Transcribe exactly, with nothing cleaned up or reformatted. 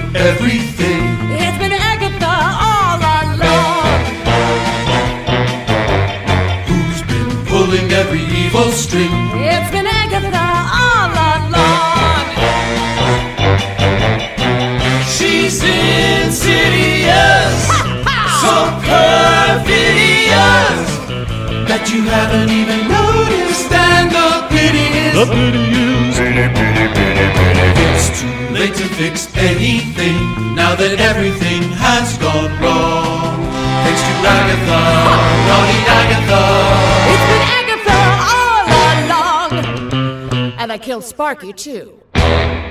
everything. It's been Agatha all along. Who's been pulling every evil string? It's been Agatha all along. She's insidious, so perfidious that you haven't even noticed. And the pity is, The pity is, pity, pity, pity, pity. it's too late to fix anything now that everything has gone wrong. Thanks to Agatha, naughty Agatha. It's been Agatha all along. And I killed Sparky too.